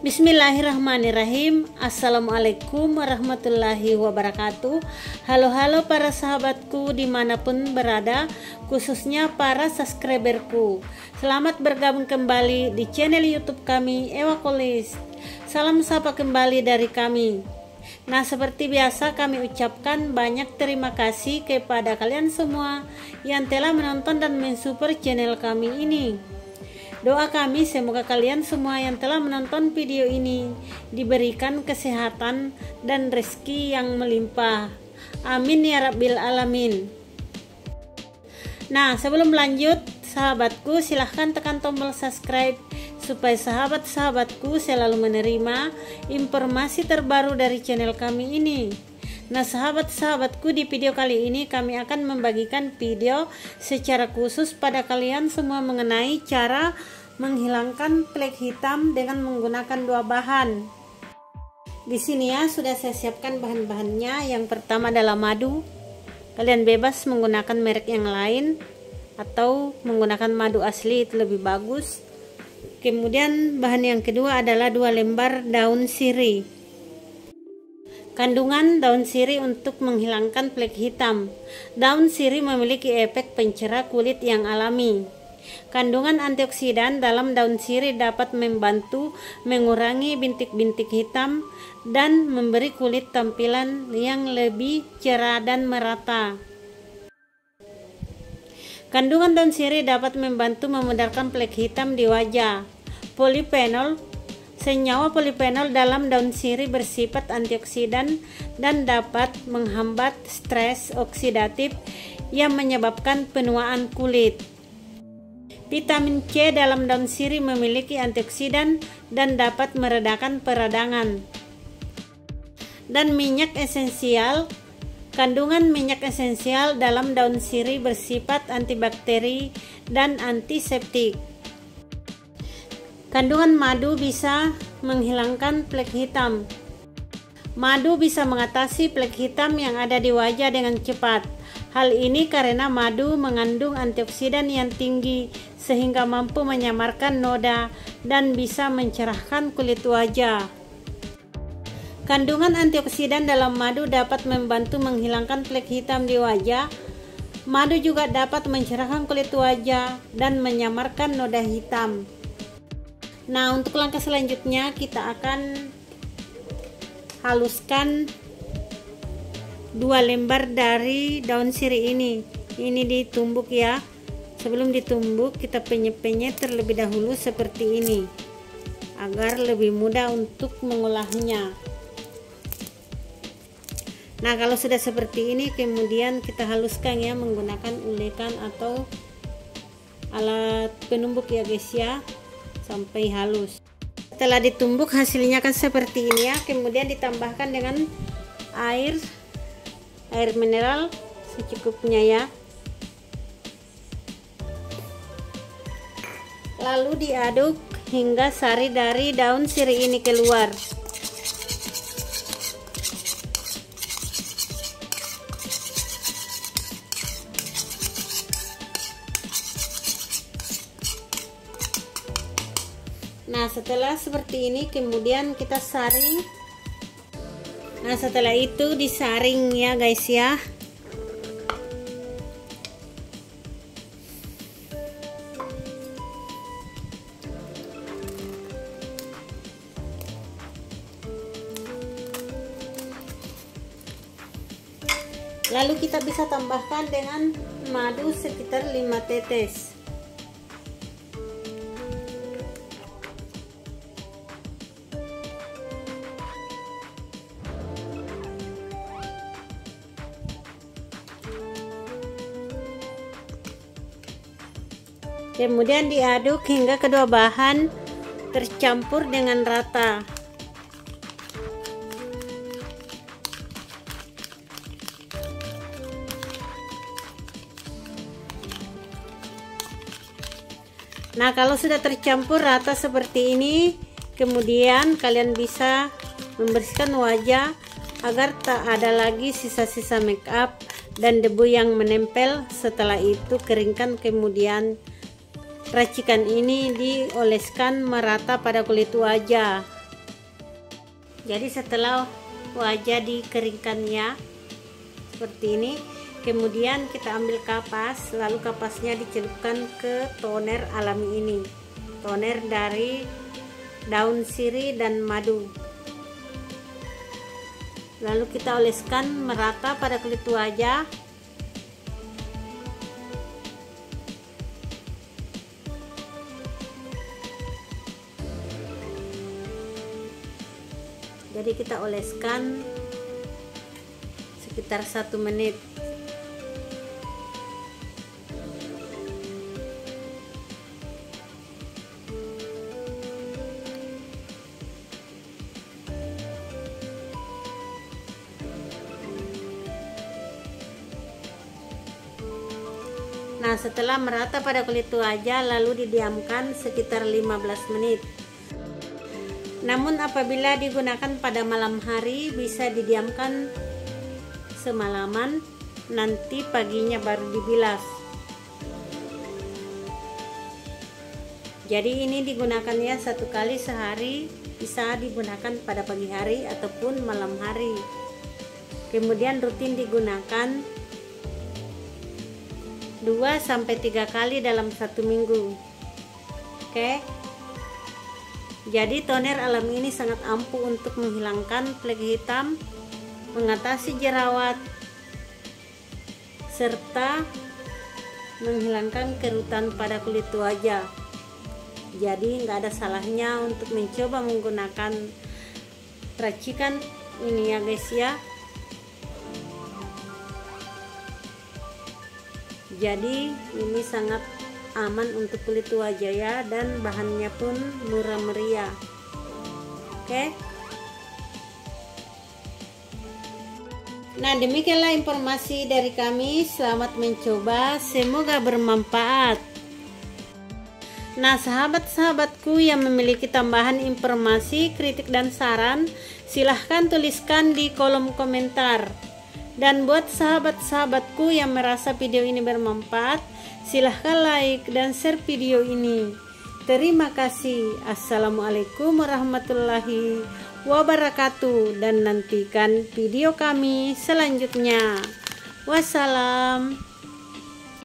Bismillahirrahmanirrahim. Assalamualaikum warahmatullahi wabarakatuh. Halo para sahabatku dimanapun berada, khususnya para subscriberku. Selamat bergabung kembali di channel YouTube kami, Ewa Kolis. Salam sapa kembali dari kami. Nah, seperti biasa kami ucapkan banyak terima kasih kepada kalian semua yang telah menonton dan mensupport channel kami ini. Doa kami semoga kalian semua yang telah menonton video ini diberikan kesehatan dan rezeki yang melimpah. Amin ya rabbil alamin. Nah, sebelum lanjut, sahabatku silahkan tekan tombol subscribe supaya sahabat-sahabatku selalu menerima informasi terbaru dari channel kami ini. Nah, sahabat-sahabatku, di video kali ini kami akan membagikan video secara khusus pada kalian semua mengenai cara menghilangkan flek hitam dengan menggunakan dua bahan. Di sini ya sudah saya siapkan bahan-bahannya. Yang pertama adalah madu. Kalian bebas menggunakan merek yang lain atau menggunakan madu asli, itu lebih bagus. Kemudian bahan yang kedua adalah 2 lembar daun sirih. Kandungan daun sirih untuk menghilangkan flek hitam. Daun sirih memiliki efek pencerah kulit yang alami. Kandungan antioksidan dalam daun sirih dapat membantu mengurangi bintik-bintik hitam dan memberi kulit tampilan yang lebih cerah dan merata. Kandungan daun sirih dapat membantu memudarkan flek hitam di wajah. Polifenol. Senyawa polifenol dalam daun sirih bersifat antioksidan dan dapat menghambat stres oksidatif yang menyebabkan penuaan kulit. Vitamin C dalam daun sirih memiliki antioksidan dan dapat meredakan peradangan. Dan minyak esensial. Kandungan minyak esensial dalam daun sirih bersifat antibakteri dan antiseptik. Kandungan madu bisa menghilangkan flek hitam. Madu bisa mengatasi flek hitam yang ada di wajah dengan cepat. Hal ini karena madu mengandung antioksidan yang tinggi sehingga mampu menyamarkan noda dan bisa mencerahkan kulit wajah. Kandungan antioksidan dalam madu dapat membantu menghilangkan flek hitam di wajah. Madu juga dapat mencerahkan kulit wajah dan menyamarkan noda hitam. Nah, untuk langkah selanjutnya kita akan haluskan 2 lembar dari daun sirih ini. Ini ditumbuk ya. Sebelum ditumbuk kita penyet-penyet terlebih dahulu seperti ini agar lebih mudah untuk mengolahnya. Nah, kalau sudah seperti ini kemudian kita haluskan ya menggunakan ulekan atau alat penumbuk ya guys ya, sampai halus. Setelah ditumbuk hasilnya kan seperti ini ya. Kemudian ditambahkan dengan air mineral secukupnya ya. Lalu diaduk hingga sari dari daun sirih ini keluar. Nah, setelah seperti ini kemudian kita saring. Nah, setelah itu disaring ya guys ya. Lalu kita bisa tambahkan dengan madu sekitar 5 tetes. Kemudian diaduk hingga kedua bahan tercampur dengan rata. Nah, kalau sudah tercampur rata seperti ini, kemudian kalian bisa membersihkan wajah agar tak ada lagi sisa-sisa make up dan debu yang menempel. Setelah itu keringkan, kemudian racikan ini dioleskan merata pada kulit wajah. Jadi setelah wajah dikeringkannya seperti ini, kemudian kita ambil kapas, lalu kapasnya dicelupkan ke toner alami ini, toner dari daun sirih dan madu. Lalu kita oleskan merata pada kulit wajah. Jadi kita oleskan sekitar 1 menit. Nah, setelah merata pada kulit wajah, lalu didiamkan sekitar 15 menit. Namun apabila digunakan pada malam hari, bisa didiamkan semalaman, nanti paginya baru dibilas. Jadi ini digunakannya 1 kali sehari, bisa digunakan pada pagi hari ataupun malam hari. Kemudian rutin digunakan 2-3 kali dalam 1 minggu. Oke. Jadi toner alami ini sangat ampuh untuk menghilangkan flek hitam, mengatasi jerawat, serta menghilangkan kerutan pada kulit wajah. Jadi nggak ada salahnya untuk mencoba menggunakan racikan ini ya guys ya. Jadi ini sangat aman untuk kulit wajah ya, dan bahannya pun murah meriah. Oke. Nah, demikianlah informasi dari kami. Selamat mencoba, semoga bermanfaat. Nah, sahabat-sahabatku yang memiliki tambahan informasi, kritik dan saran, silahkan tuliskan di kolom komentar. Dan buat sahabat-sahabatku yang merasa video ini bermanfaat, silahkan like dan share video ini. Terima kasih. Assalamualaikum warahmatullahi wabarakatuh, dan nantikan video kami selanjutnya. Wassalam.